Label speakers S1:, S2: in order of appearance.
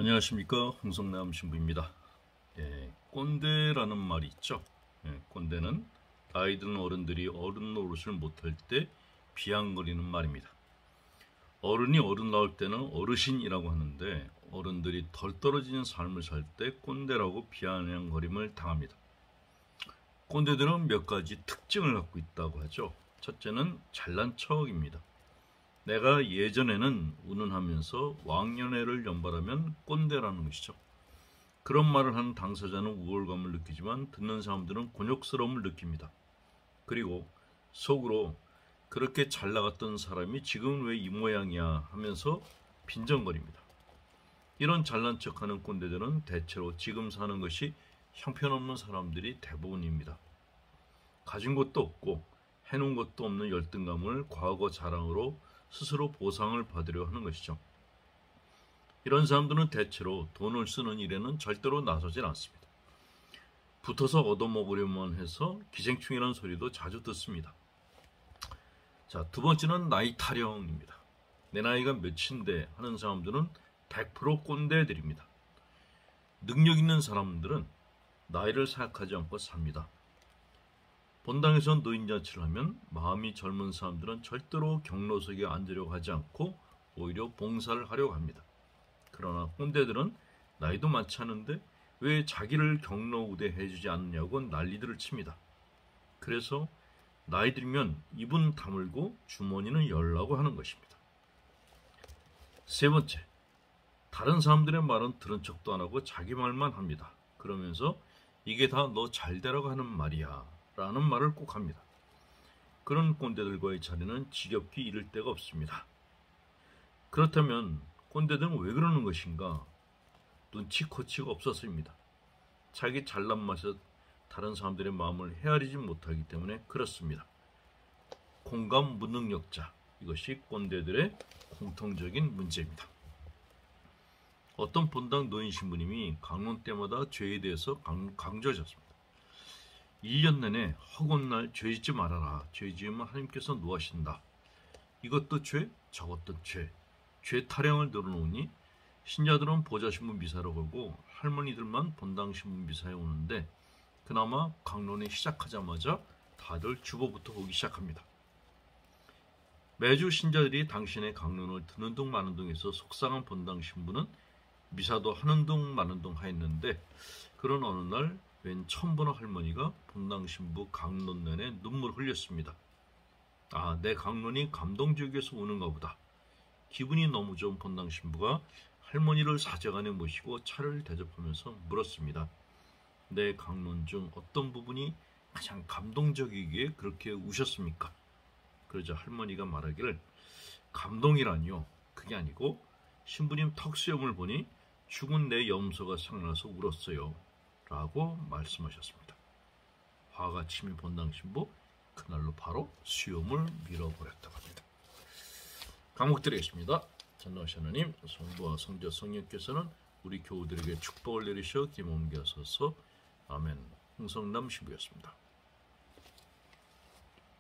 S1: 안녕하십니까, 홍성남 신부입니다. 꼰대라는 말이 있죠. 꼰대는 나이 든 어른들이 어른 노릇을 못할 때 비아냥거리는 말입니다. 어른이 어른 나올 때는 어르신이라고 하는데, 어른들이 덜 떨어지는 삶을 살 때 꼰대라고 비아냥거림을 당합니다. 꼰대들은 몇 가지 특징을 갖고 있다고 하죠. 첫째는 잘난 척입니다. 내가 예전에는 운운하면서 왕년회를 연발하면 꼰대라는 것이죠. 그런 말을 하는 당사자는 우월감을 느끼지만 듣는 사람들은 곤욕스러움을 느낍니다. 그리고 속으로 그렇게 잘 나갔던 사람이 지금은 왜 이 모양이야 하면서 빈정거립니다. 이런 잘난 척하는 꼰대들은 대체로 지금 사는 것이 형편없는 사람들이 대부분입니다. 가진 것도 없고 해놓은 것도 없는 열등감을 과거 자랑으로 스스로 보상을 받으려 하는 것이죠. 이런 사람들은 대체로 돈을 쓰는 일에는 절대로 나서질 않습니다. 붙어서 얻어먹으려만 해서 기생충이라는 소리도 자주 듣습니다. 자, 두 번째는 나이 타령입니다. 내 나이가 몇인데 하는 사람들은 100% 꼰대들입니다. 능력 있는 사람들은 나이를 생각하지 않고 삽니다. 본당에서 노인잔치를 하면 마음이 젊은 사람들은 절대로 경로석에 앉으려고 하지 않고 오히려 봉사를 하려고 합니다. 그러나 꼰대들은 나이도 많지 않은데 왜 자기를 경로우대 해주지 않느냐고 난리들을 칩니다. 그래서 나이 들면 입은 다물고 주머니는 열라고 하는 것입니다. 세 번째, 다른 사람들의 말은 들은 척도 안 하고 자기 말만 합니다. 그러면서 이게 다 너 잘되라고 하는 말이야 라는 말을 꼭 합니다. 그런 꼰대들과의 자리는 지겹기 이를 데가 없습니다. 그렇다면 꼰대들은 왜 그러는 것인가? 눈치코치가 없어서입니다. 자기 잘난 맛에 다른 사람들의 마음을 헤아리지 못하기 때문에 그렇습니다. 공감 무능력자, 이것이 꼰대들의 공통적인 문제입니다. 어떤 본당 노인 신부님이 강론 때마다 죄에 대해서 강조하셨습니다. 1년 내내 허구한 날 죄 짓지 말아라. 죄 지으면 하나님께서 노하신다. 이것도 죄, 저것도 죄. 죄 타령을 늘어놓으니 신자들은 보좌신부 미사로 걸고 할머니들만 본당 신부 미사에 오는데 그나마 강론이 시작하자마자 다들 주보부터 보기 시작합니다. 매주 신자들이 당신의 강론을 듣는 둥 마는 둥해서 속상한 본당 신부는 미사도 하는 둥 마는 둥 하였는데 그런 어느 날 웬 처음 보는 할머니가 본당 신부 강론 내내 눈물을 흘렸습니다. 아, 내 강론이 감동적이어서 우는가 보다. 기분이 너무 좋은 본당 신부가 할머니를 사제관에 모시고 차를 대접하면서 물었습니다. 내 강론 중 어떤 부분이 가장 감동적이기에 그렇게 우셨습니까? 그러자 할머니가 말하기를 감동이라니요. 그게 아니고 신부님 턱수염을 보니 죽은 내 염소가 생각나서 울었어요. 라고 말씀하셨습니다. 화가 치민 본당 신부, 그날로 바로 수염을 밀어버렸다고 합니다. 강목 드리겠습니다. 전능하신 하나님, 성부와 성자 성령께서는 우리 교우들에게 축복을 내리셔 기름을 옮겨 하소서. 아멘. 홍성남 신부였습니다.